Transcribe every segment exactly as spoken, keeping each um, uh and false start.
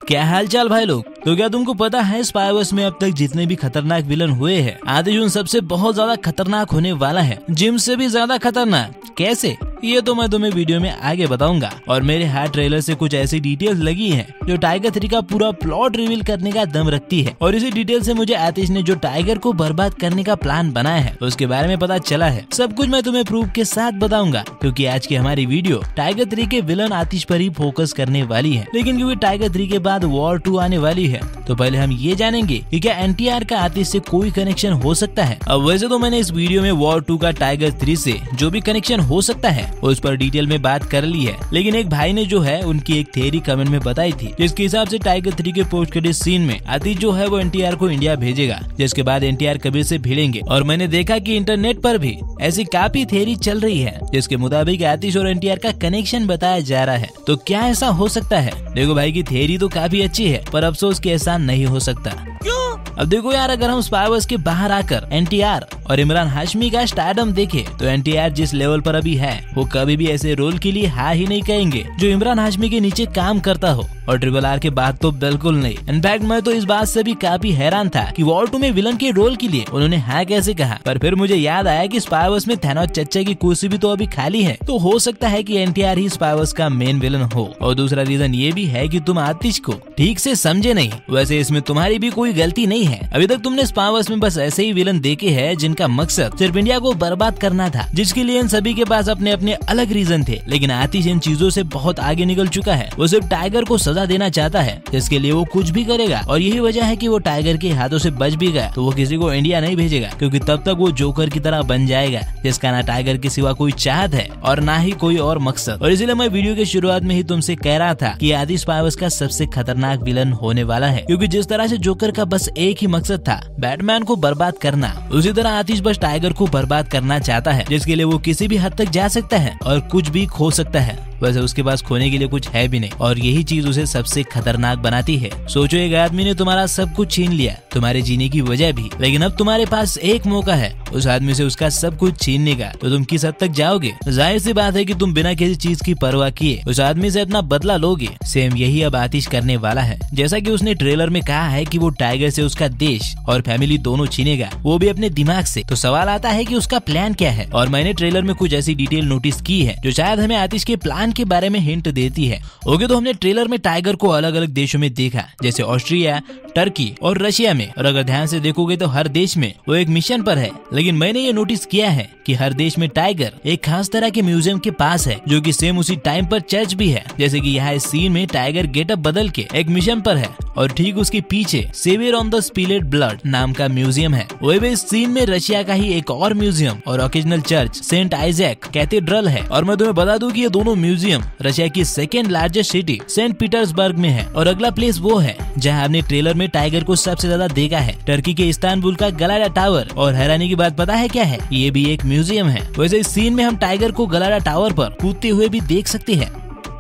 क्या हाल चाल भाई लोग। तो क्या तुमको पता है स्पाइवर्स में अब तक जितने भी खतरनाक विलन हुए हैं, आतिश उन सबसे बहुत ज्यादा खतरनाक होने वाला है, जिम से भी ज्यादा खतरनाक। कैसे, ये तो मैं तुम्हें वीडियो में आगे बताऊंगा। और मेरे हाथ ट्रेलर से कुछ ऐसी डिटेल्स लगी हैं जो टाइगर थ्री का पूरा प्लॉट रिवील करने का दम रखती है। और इसी डिटेल से मुझे आतिश ने जो टाइगर को बर्बाद करने का प्लान बनाया है उसके बारे में पता चला है। सब कुछ मैं तुम्हें प्रूफ के साथ बताऊंगा, क्योंकि आज की हमारी वीडियो टाइगर थ्री के विलन आतिश पर ही फोकस करने वाली है। लेकिन क्योंकि टाइगर थ्री के बाद वॉर टू आने वाली है, तो पहले हम ये जानेंगे कि क्या एन टी आर का आतिश से कोई कनेक्शन हो सकता है। अब वैसे तो मैंने इस वीडियो में वॉर टू का टाइगर थ्री से जो भी कनेक्शन हो सकता है उस पर डिटेल में बात कर ली है, लेकिन एक भाई ने जो है उनकी एक थ्योरी कमेंट में बताई थी, जिसके हिसाब से टाइगर थ्री के पोस्ट क्रेडिट सीन में आतिश जो है वो एन टी आर को इंडिया भेजेगा, जिसके बाद एन टी आर कबीर से भिड़ेंगे। और मैंने देखा कि इंटरनेट पर भी ऐसी काफी थ्योरी चल रही है जिसके मुताबिक आतिश और एन टी आर का कनेक्शन बताया जा रहा है। तो क्या ऐसा हो सकता है? देखो भाई की थ्योरी तो काफी अच्छी है, पर अफसोस कि ऐसा नहीं हो सकता। क्यों? अब देखो यार, अगर हम स्पाइवर्स के बाहर आकर एन टी आर और इमरान हाशमी का स्टारडम देखे तो एन टी आर जिस लेवल पर अभी है वो कभी भी ऐसे रोल के लिए हाँ ही नहीं कहेंगे जो इमरान हाशमी के नीचे काम करता हो, और ट्रिपल आर के बाद तो बिल्कुल नहीं। इनफैक्ट मैं तो इस बात से भी काफी हैरान था कि वॉर टू में विलन के रोल के लिए उन्होंने हाँ कैसे कहा। पर फिर मुझे याद आया कि स्पाइवर्स में थैनोस चच्चा की कुर्सी भी तो अभी खाली है, तो हो सकता है कि एन टी आर ही स्पाइवर्स का मेन विलन हो। और दूसरा रीजन ये भी है कि तुम आतिश को ठीक से समझे नहीं। वैसे इसमें तुम्हारी भी कोई गलती नहीं है। अभी तक तुमने स्पाइवर्स में बस ऐसे ही विलन देखे हैं जिनका मकसद सिर्फ इंडिया को बर्बाद करना था, जिसके लिए इन सभी के पास अपने अपने अलग रीजन थे। लेकिन आतिश इन चीजों से बहुत आगे निकल चुका है। वो सिर्फ टाइगर को सजा देना चाहता है, जिसके लिए वो कुछ भी करेगा। और यही वजह है कि वो टाइगर के हाथों से बच भी गया, तो वो किसी को इंडिया नहीं भेजेगा, क्योंकि तब तक वो जोकर की तरह बन जाएगा, जिसका ना टाइगर के सिवा कोई चाहत है और ना ही कोई और मकसद। और इसीलिए मैं वीडियो के शुरुआत में ही तुमसे कह रहा था कि आतिश स्पाइवर्स का सबसे खतरनाक विलन होने वाला है, क्योंकि जिस तरह से जोकर का बस एक ही मकसद था बैटमैन को बर्बाद करना, उसी तरह आतिश बस टाइगर को बर्बाद करना चाहता है, जिसके लिए वो किसी भी हद तक जा सकता है और कुछ भी खो सकता है। वैसे उसके पास खोने के लिए कुछ है भी नहीं, और यही चीज उसे सबसे खतरनाक बनाती है। सोचो, एक आदमी ने तुम्हारा सब कुछ छीन लिया, तुम्हारे जीने की वजह भी, लेकिन अब तुम्हारे पास एक मौका है उस आदमी से उसका सब कुछ छीनने का, तो तुम किस हद तक जाओगे? जाहिर सी बात है कि तुम बिना किसी चीज की परवाह किए उस आदमी से अपना बदला लोगे। सेम यही अब आतिश करने वाला है। जैसा कि उसने ट्रेलर में कहा है कि वो टाइगर से उसका देश और फैमिली दोनों छीनेगा, वो भी अपने दिमाग से। तो सवाल आता है कि उसका प्लान क्या है? और मैंने ट्रेलर में कुछ ऐसी डिटेल नोटिस की है जो शायद हमें आतिश के प्लान के बारे में हिंट देती है। ओके, तो हमने ट्रेलर में टाइगर को अलग अलग देशों में देखा, जैसे ऑस्ट्रिया, टर्की और रशिया में। और अगर ध्यान से देखोगे तो हर देश में वो एक मिशन पर है। लेकिन मैंने ये नोटिस किया है कि हर देश में टाइगर एक खास तरह के म्यूजियम के पास है, जो कि सेम उसी टाइम पर चर्च भी है। जैसे कि यहाँ इस सीन में टाइगर गेटअप बदल के एक मिशन पर है, और ठीक उसके पीछे Saviour on the Spilled Blood नाम का म्यूजियम है। वही इस सीन में रशिया का ही एक और म्यूजियम और occasional church Saint Isaac cathedral है। और मैं तुम्हें बता दूं कि ये दोनों म्यूजियम रशिया की second largest city Saint Petersburg में है। और अगला प्लेस वो है जहाँ हमने ट्रेलर में टाइगर को सबसे ज्यादा देखा है, टर्की के इस्तानबुल का गलाडा टावर। और हैरानी की बात पता है क्या है? ये भी एक म्यूजियम है। वैसे इस सीन में हम टाइगर को गलाडा टावर पर कूदते हुए भी देख सकते हैं।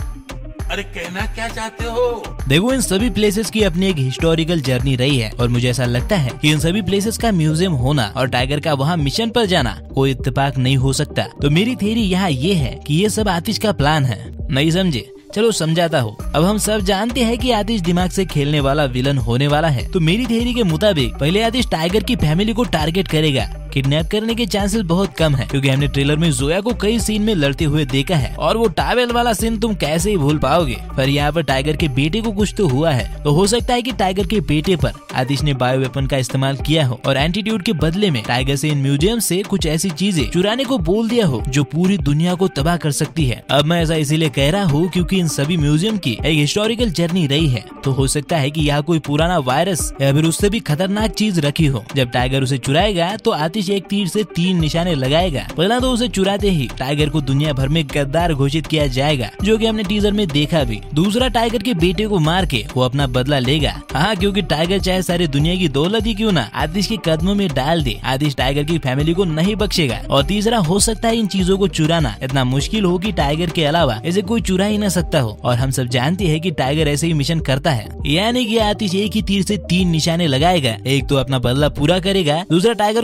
अरे कहना क्या चाहते हो? देखो, इन सभी प्लेसेस की अपनी एक हिस्टोरिकल जर्नी रही है, और मुझे ऐसा लगता है कि इन सभी प्लेसेस का म्यूजियम होना और टाइगर का वहाँ मिशन पर जाना कोई इत्तेफाक नहीं हो सकता। तो मेरी थ्योरी यहाँ ये है कि ये सब आतिश का प्लान है। नहीं समझे? चलो समझाता हूँ। अब हम सब जानते हैं कि आतिश दिमाग से खेलने वाला विलन होने वाला है। तो मेरी थ्योरी के मुताबिक पहले आतिश टाइगर की फैमिली को टारगेट करेगा। किडनैप करने के चांसेस बहुत कम है, क्योंकि हमने ट्रेलर में जोया को कई सीन में लड़ते हुए देखा है, और वो टावेल वाला सीन तुम कैसे ही भूल पाओगे। पर यहाँ पर टाइगर के बेटे को कुछ तो हुआ है, तो हो सकता है कि टाइगर के बेटे पर आतिश ने बायो वेपन का इस्तेमाल किया हो, और एंटीट्यूड के बदले में टाइगर से इन म्यूजियम से कुछ ऐसी चीजें चुराने को बोल दिया हो जो पूरी दुनिया को तबाह कर सकती है। अब मैं ऐसा इसीलिए कह रहा हूँ क्योंकि इन सभी म्यूजियम की एक हिस्टोरिकल जर्नी रही है, तो हो सकता है कि यहाँ कोई पुराना वायरस या फिर उससे भी खतरनाक चीज रखी हो। जब टाइगर उसे चुराएगा तो आतिश एक तीर से तीन निशाने लगाएगा। पहला तो उसे चुराते ही टाइगर को दुनिया भर में गद्दार घोषित किया जाएगा, जो कि हमने टीजर में देखा भी। दूसरा, टाइगर के बेटे को मार के वो अपना बदला लेगा। हाँ, क्योंकि टाइगर चाहे सारी दुनिया की दौलत ही क्यों ना आतिश के कदमों में डाल दे, आतिश टाइगर की फैमिली को नहीं बख्शेगा। और तीसरा, हो सकता है इन चीजों को चुराना इतना मुश्किल हो कि टाइगर के अलावा इसे कोई चुरा ही न सकता हो। और हम सब जानते हैं कि टाइगर ऐसे ही मिशन करता है, यानी कि आतिश एक ही तीर से तीन निशाने लगाएगा। एक तो अपना बदला पूरा करेगा, दूसरा टाइगर को गद्दार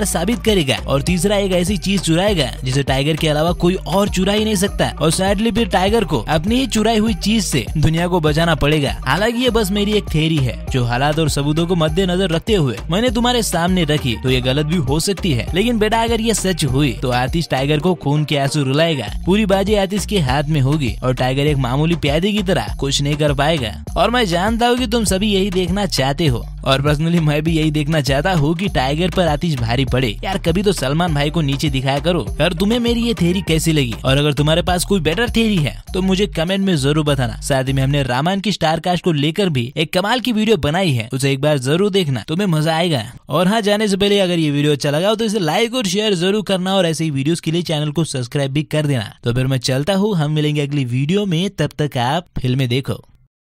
बार साबित करेगा, और तीसरा एक ऐसी चीज चुराएगा जिसे टाइगर के अलावा कोई और चुरा ही नहीं सकता, और सैडली फिर टाइगर को अपनी ही चुराई हुई चीज से दुनिया को बचाना पड़ेगा। हालांकि ये बस मेरी एक थ्योरी है जो हालात और सबूतों को मद्देनजर रखते हुए मैंने तुम्हारे सामने रखी, तो ये गलत भी हो सकती है। लेकिन बेटा अगर ये सच हुई तो आतिश टाइगर को खून के आंसू रुलाएगा, पूरी बाजी आतिश के हाथ में होगी और टाइगर एक मामूली प्यादे की तरह कुछ नहीं कर पाएगा। और मैं जानता हूँ कि तुम सभी यही देखना चाहते हो, और पर्सनली मैं भी यही देखना चाहता हूँ कि टाइगर पर आतिश भारी पड़े। यार कभी तो सलमान भाई को नीचे दिखाया करो। यार तुम्हें मेरी ये थ्योरी कैसी लगी, और अगर तुम्हारे पास कोई बेटर थ्योरी है तो मुझे कमेंट में जरूर बताना। साथ ही में हमने रामायण की स्टार कास्ट को लेकर भी एक कमाल की वीडियो बनाई है, उसे एक बार जरूर देखना, तुम्हें मजा आएगा। और हाँ, जाने से पहले अगर ये वीडियो अच्छा लगा हो तो इसे लाइक और शेयर जरूर करना, और ऐसे ही वीडियोस के लिए चैनल को सब्सक्राइब भी कर देना। तो फिर मैं चलता हूँ, हम मिलेंगे अगली वीडियो में, तब तक आप फिल्में देखो।